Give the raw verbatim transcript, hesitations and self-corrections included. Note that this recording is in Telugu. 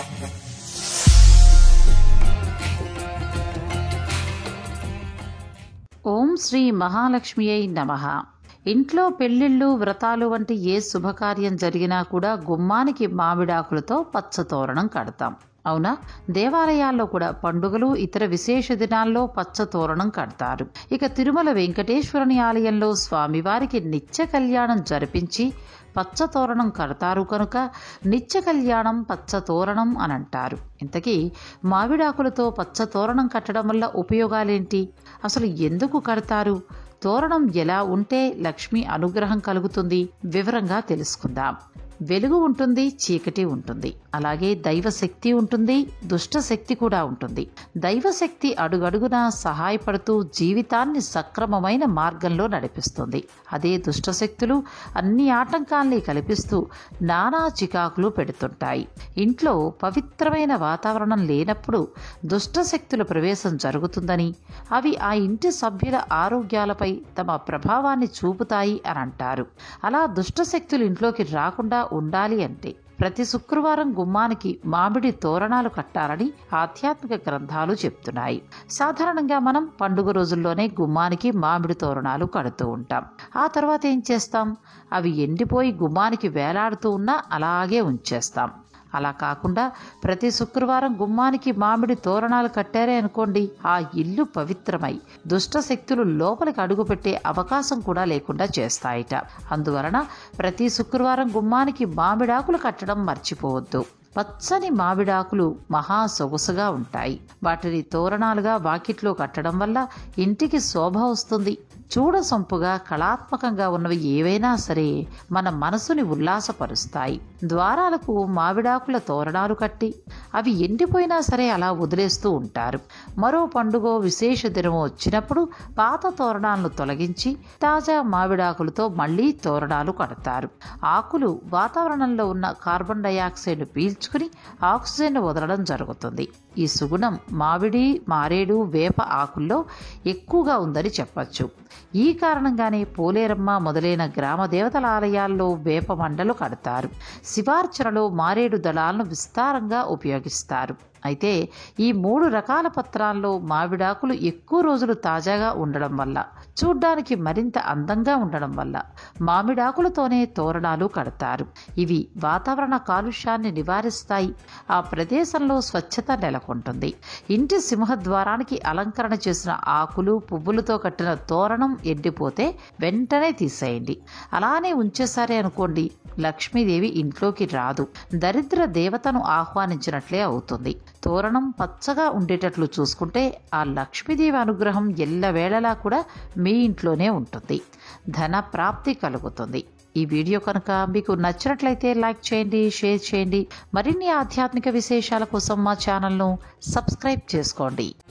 ఓం శ్రీ మహాలక్ష్మియై నమః. ఇంట్లో పెళ్లిళ్ళు, వ్రతాలు వంటి ఏ శుభకార్యం జరిగినా కూడా గుమ్మానికి మామిడాకులతో పచ్చతోరణం కడతాం. అవునా? దేవాలయాల్లో కూడా పండుగలు, ఇతర విశేష దినాల్లో పచ్చతోరణం కడతారు. ఇక తిరుమల వెంకటేశ్వరుని ఆలయంలో స్వామివారికి నిత్య కళ్యాణం జరిపించి పచ్చతోరణం కడతారు కనుక నిత్య కళ్యాణం పచ్చతోరణం అని అంటారు. ఇంతకీ మామిడాకులతో పచ్చతోరణం కట్టడం వల్ల ఉపయోగాలేంటి? అసలు ఎందుకు కడతారు? తోరణం ఎలా ఉంటే లక్ష్మి అనుగ్రహం కలుగుతుంది? వివరంగా తెలుసుకుందాం. వెలుగు ఉంటుంది, చీకటి ఉంటుంది. అలాగే దైవశక్తి ఉంటుంది, దుష్టశక్తి కూడా ఉంటుంది. దైవశక్తి అడుగడుగునా సహాయపడుతూ జీవితాన్ని సక్రమమైన మార్గంలో నడిపిస్తుంది. అదే దుష్టశక్తులు అన్ని ఆటంకాల్ని కల్పిస్తూ నానా చికాకులు పెడుతుంటాయి. ఇంట్లో పవిత్రమైన వాతావరణం లేనప్పుడు దుష్టశక్తుల ప్రవేశం జరుగుతుందని, అవి ఆ ఇంటి సభ్యుల ఆరోగ్యాలపై తమ ప్రభావాన్ని చూపుతాయి అని అంటారు. అలా దుష్టశక్తులు ఇంట్లోకి రాకుండా ఉండాలి అంటే ప్రతి శుక్రవారం గుమ్మానికి మామిడి తోరణాలు కట్టాలని ఆధ్యాత్మిక గ్రంథాలు చెప్తున్నాయి. సాధారణంగా మనం పండుగ రోజుల్లోనే గుమ్మానికి మామిడి తోరణాలు కడుతూ ఉంటాం. ఆ తర్వాత ఏం చేస్తాం? అవి ఎండిపోయి గుమ్మానికి వేలాడుతూ ఉన్నా అలాగే ఉంచేస్తాం. అలా కాకుండా ప్రతి శుక్రవారం గుమ్మానికి మామిడి తోరణాలు కట్టారే అనుకోండి, ఆ ఇల్లు పవిత్రమై దుష్ట శక్తులు లోపలికి అడుగుపెట్టే అవకాశం కూడా లేకుండా చేస్తాయిట. అందువలన ప్రతి శుక్రవారం గుమ్మానికి మామిడాకులు కట్టడం మర్చిపోవద్దు. పచ్చని మామిడాకులు మహా సొగసుగా ఉంటాయి. వాటిని తోరణాలుగా వాకిట్లో కట్టడం వల్ల ఇంటికి శోభ వస్తుంది. చూడసొంపుగా కళాత్మకంగా ఉన్నవి ఏవైనా సరే మన మనసుని ఉల్లాసపరుస్తాయి. ద్వారాలకు మామిడాకుల తోరణాలు కట్టి అవి ఎండిపోయినా సరే అలా వదిలేస్తూ ఉంటారు. మరో పండుగ, విశేష దినమో వచ్చినప్పుడు పాత తోరణాలను తొలగించి తాజా మామిడాకులతో మళ్లీ తోరణాలు కడతారు. ఆకులు వాతావరణంలో ఉన్న కార్బన్ డయాక్సైడ్ పీల్చుకుని ఆక్సిజన్ వదలడం జరుగుతుంది. ఈ సుగుణం మామిడి, మారేడు, వేప ఆకుల్లో ఎక్కువగా ఉందని చెప్పచ్చు. ఈ కారణంగానే పోలేరమ్మ మొదలైన గ్రామ దేవతల ఆలయాల్లో వేప మండలు కడతారు. శివార్చనలో మారేడు దళాలను విస్తారంగా ఉపయోగిస్తారు. అయితే ఈ మూడు రకాల పత్రాల్లో మామిడాకులు ఎక్కువ రోజులు తాజాగా ఉండడం వల్ల, చూడ్డానికి మరింత అందంగా ఉండడం వల్ల మామిడాకులతోనే తోరణాలు కడతారు. ఇవి వాతావరణ కాలుష్యాన్ని నివారిస్తాయి. ఆ ప్రదేశంలో స్వచ్ఛత నెలకొంటుంది. ఇంటి సింహద్వారానికి అలంకరణ చేసిన ఆకులు, పువ్వులతో కట్టిన తోరణం ఎండిపోతే వెంటనే తీసేయండి. అలానే ఉంచేసారే అనుకోండి, లక్ష్మీదేవి ఇంట్లోకి రాదు. దరిద్ర దేవతను ఆహ్వానించినట్లే అవుతుంది. తోరణం పచ్చగా ఉండేటట్లు చూసుకుంటే ఆ లక్ష్మీదేవి అనుగ్రహం ఎల్లవేళలా కూడా మీ ఇంట్లోనే ఉంటుంది. ధన ప్రాప్తి కలుగుతుంది. ఈ వీడియో కనుక మీకు నచ్చినట్లయితే లైక్ చేయండి, షేర్ చేయండి. మరిన్ని ఆధ్యాత్మిక విశేషాల కోసం మా ఛానల్ను సబ్స్క్రైబ్ చేసుకోండి.